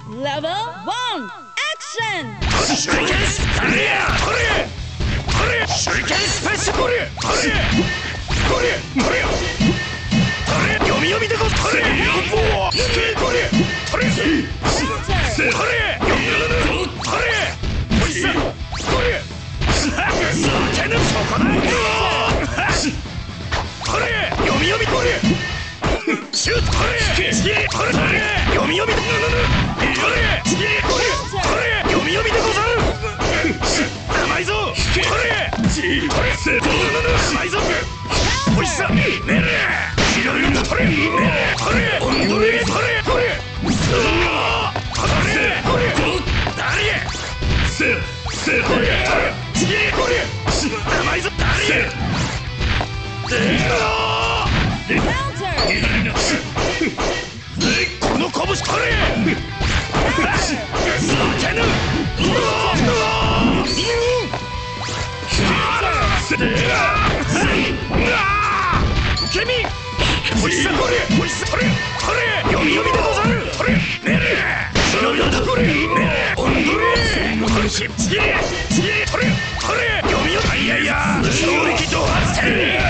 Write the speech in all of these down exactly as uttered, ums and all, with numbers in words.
Level one, action! Shuriken Area! Hurry! Hurry! Shuriken Special! Hurry! Hurry! Hurry! Hurry! Hurry! Yomi yomi de go! Hurry! Hurry! Hurry! Hurry! Hurry! Hurry! Hurry! 叫ぬそこだ！ほれ！読み読みほれ！シュートほれ！ほれ！読み読みほれ！ほれ！ほれ！読み読みでござる！甘いぞ！ほれ！ほれ！甘いぞ！おいしさ！ねれ！白いのほれ！ほれ！ほれ！ほれ！ほれ！ほれ！ほれ！誰へ！せ！せ！ほれ！ほれ！甘いぞ！誰へ！この拳取れ！叫ぬ！受け身！おいしさ取れ！おいしさ取れ！取れ！読み読みでござる！取れ！ねれ！忍びだ取れ！ねれ！おんどれ！おとし！ちげ！ちげ！取れ！取れ！読み読み！いやいや！衝撃ド発生！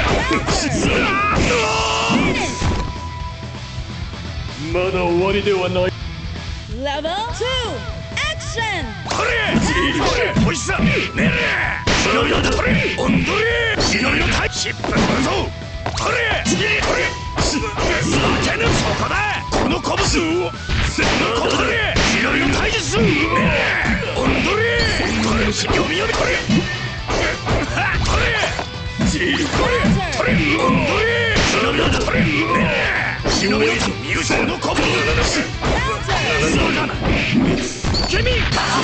まだ終わりではない。 Level two, action! これ！これ！おいしさ！ねれ！忍びだ取れ！おんどれ！忍びのタイシップ！これぞ！これ！これ！叫ぬそこだ！この拳を！せのこれ！忍びの体術！ねれ！おんどれ！読み読みこれ！これ！これ！これ！おんどれ！忍びだ取れ！ねれ！忍びのミュージックのコブ！そうだな！ケミ！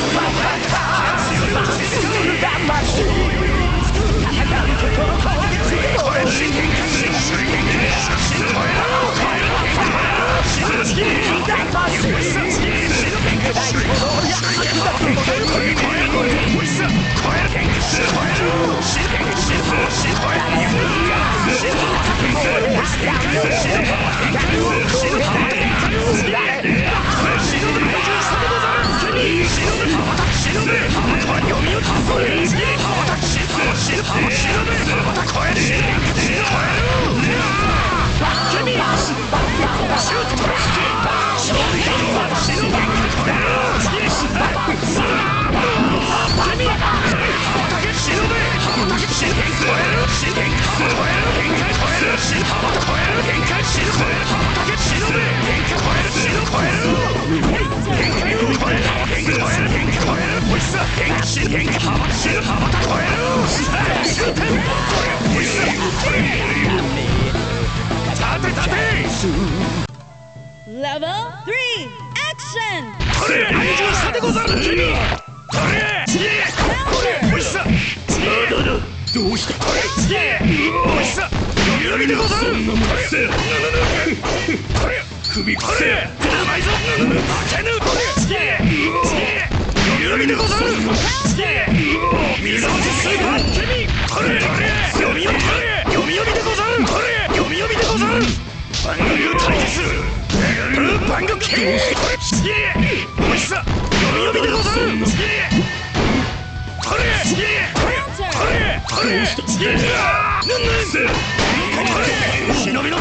Level three, action! これ！愛情したでござる！これ！これ！おいしさ！どうしたこれ！おいしさ！読み読みでござる！これ！首これ！甘いぞ！負けぬ！これ！読み読みでござる！水落ちするか！これ！読み読みこれ！読み読みでござる！これ！読み読みでござる！番組を退治する！番組キー！おいしさ！読み読みでござる！これ！これ！これ！ぬんぬん！これ！忍びの！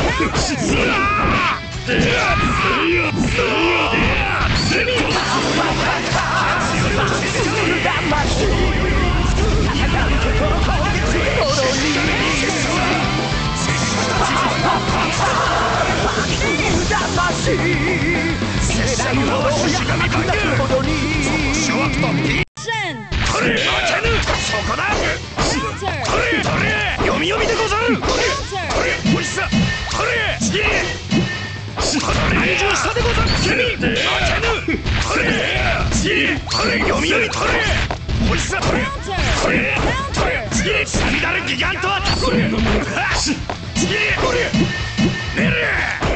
これ！負けぬ！そこだ！これ！これ！読み読みでござる！これ！これ！おいしさ！これ！愛情したでござる！負けぬ！これ！これ！読み読みこれ！おいしさ！これ！これ！これ！サンダルギガントアタック！これ！これ！ねれ！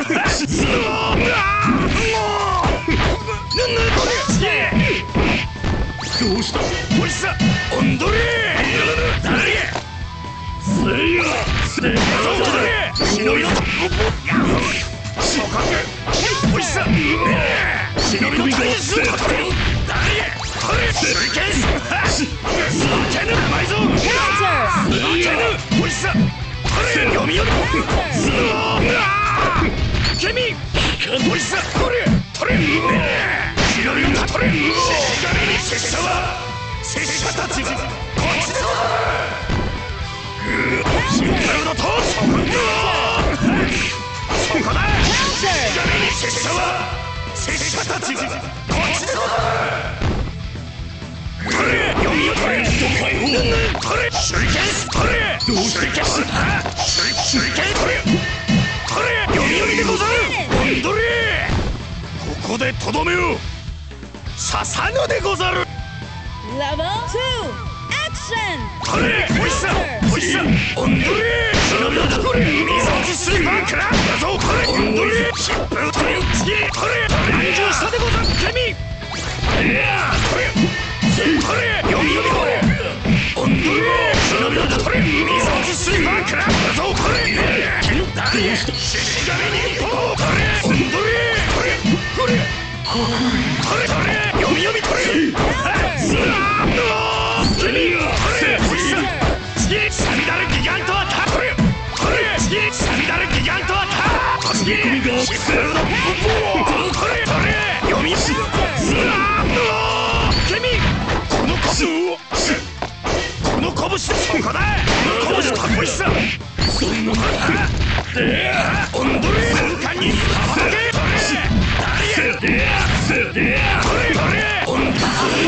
どうしたおいしさおんどれ誰せいやせいや忍びのおいしさ忍びのみが誰へ誰へ手裏剣負けぬ甘いぞ Counter! 負けぬおいしさ誰へ読み読み Counter! 君おいしさ取れ取れ白いの取れしがみに拙者は拙者たちがこっちでござるシンプルのとそこだそこだしがみに拙者は拙者たちがこっちでござる取れ読みを取れ取れ手裏剣取れ手裏剣手裏剣取れ取れ読み読みでござるおんどれここでとどめを刺さぬでござる Level two! Action! 取れおいしさおいしさおんどれ忍びのとこれ水落ちスリーパークラッだぞこれおんどれ疾風取れ次取れ乱入したでござるケミいや取れ取れ読み読みこれおんどれ忍びのとこれ水落ちスリーパークラッだぞこれ剣だれ獅子神にこう取れおんどれ取れ取れ取れ取れ読み読み取れ君取れ次サンダルギガントアタック取れ次サンダルギガントアタック次シップルのポン取れ取れ読み読み君この拳この拳でそこだこの拳かっこいいさそんなおんどれ瞬間に羽ばたけ誰へ取れ取れおんどれ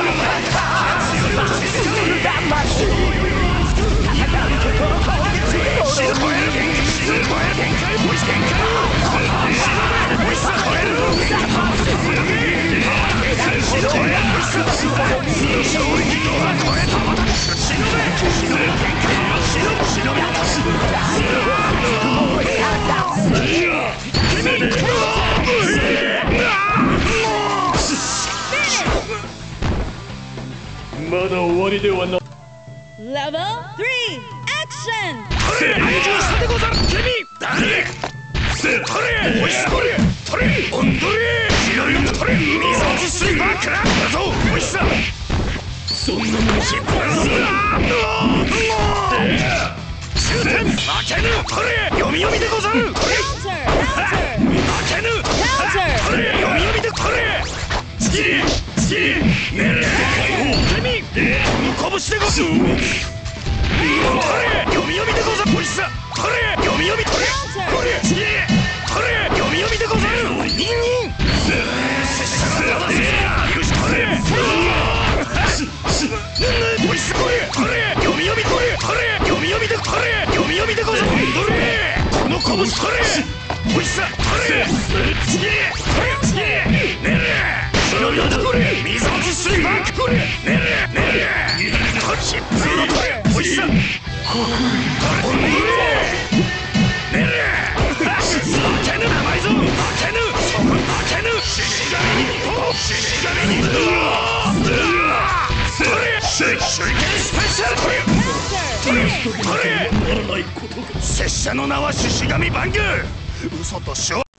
まだ終わりではない。 Level three! Action! 取れ乱入したでござる君誰取れおいしさ取れ取れおんどれ白いの取れ水落ちスリーパークラッだぞおいしさそんなものしっぱい終点負けぬ取れ読み読みでござる Counter! Counter! 負けぬ Counter! 取れ読み読みで取れ次次ねえ君この拳でござる取れ読み読みでござるおいしさ取れ読み読み取れ取れ次取れ読み読みでござるニンニンよし取れおいしさ取れ取れ読み読み取れ取れ読み読みで取れ読み読みでござる取れこの拳取れおいしさ取れ次取れ次ねえ忍びのとこれ水落ちスリーパーこれねえねえシップルの取れおいしさおんどれねえ負けぬ甘いぞ負けぬそこ負けぬ獅子神にこう獅子神に取れ手裏剣スペシャル取れ取れ取れ拙者の名は獅子神バング嘘と勝